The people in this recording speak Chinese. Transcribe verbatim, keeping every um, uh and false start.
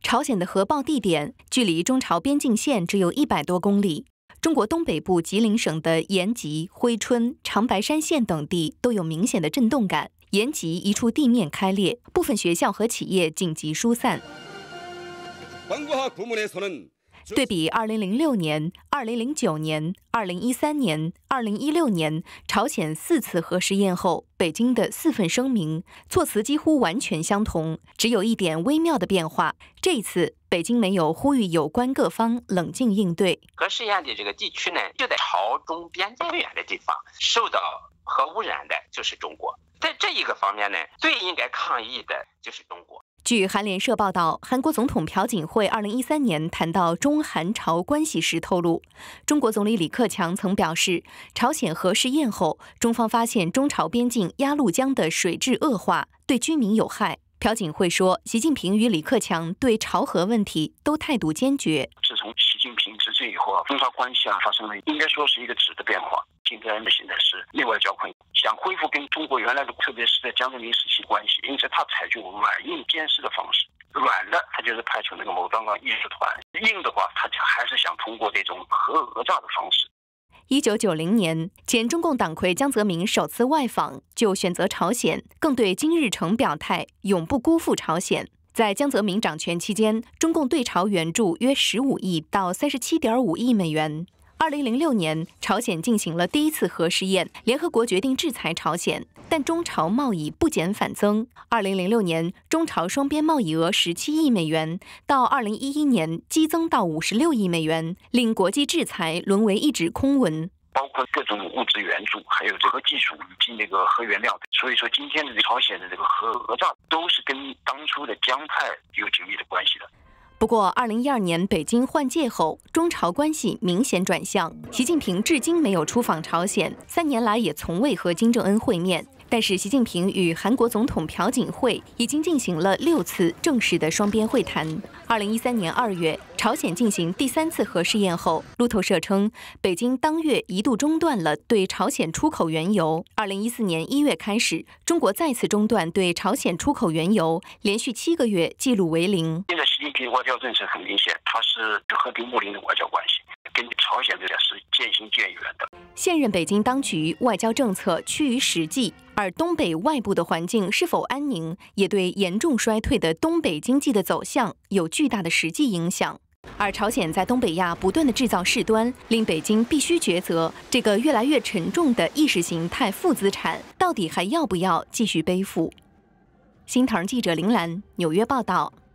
朝鲜的核爆地点距离中朝边境线只有一百多公里。中国东北部吉林省的延吉、珲春、长白山县等地都有明显的震动感。延吉一处地面开裂，部分学校和企业紧急疏散。对比二零零六年、二零零九年、二零一三年、二零一六年朝鲜四次核试验后，北京的四份声明措辞几乎完全相同，只有一点微妙的变化。这一次，北京没有呼吁有关各方冷静应对。 核试验的这个地区呢，就在朝中边界远的地方，受到核污染的就是中国。在这一个方面呢，最应该抗议的就是中国。 据韩联社报道，韩国总统朴槿惠二零一三年谈到中韩朝关系时透露，中国总理李克强曾表示，朝鲜核试验后，中方发现中朝边境鸭绿江的水质恶化，对居民有害。朴槿惠说，习近平与李克强对朝核问题都态度坚决。 自从习近平执政以后，中朝关系啊发生了应该说是一个质的变化。现在呢，现在是内外交困，想恢复跟中国原来的，特别是在江泽民时期关系，因此他采取软硬兼施的方式。软的，他就是派出那个某张刚艺术团；硬的话，他还是想通过这种核讹诈的方式。 一九九零年，前中共党魁江泽民首次外访，就选择朝鲜，更对金日成表态，永不辜负朝鲜。在江泽民掌权期间，中共对朝援助约十五亿到三十七点五亿美元。二零零六年，朝鲜进行了第一次核试验，联合国决定制裁朝鲜，但中朝贸易不减反增。二零零六年，中朝双边贸易额十七亿美元，到二零一一年激增到五十六亿美元，令国际制裁沦为一纸空文。 包括各种物质援助，还有这个技术以及那个核原料。所以说，今天的朝鲜的这个核讹诈，都是跟当初的江派有紧密的关系的。 不过，二零一二年北京换届后，中朝关系明显转向。习近平至今没有出访朝鲜，三年来也从未和金正恩会面。但是，习近平与韩国总统朴槿惠已经进行了六次正式的双边会谈。二零一三年二月，朝鲜进行第三次核试验后，路透社称，北京当月一度中断了对朝鲜出口原油。二零一四年一月开始，中国再次中断对朝鲜出口原油，连续七个月记录为零。 现在习近平外交政策很明显，它是和平睦邻的外交关系，跟朝鲜这边是渐行渐远的。 现任北京当局外交政策趋于实际，而东北外部的环境是否安宁，也对严重衰退的东北经济的走向有巨大的实际影响。而朝鲜在东北亚不断的制造事端，令北京必须抉择这个越来越沉重的意识形态负资产，到底还要不要继续背负？新唐记者林兰纽约报道。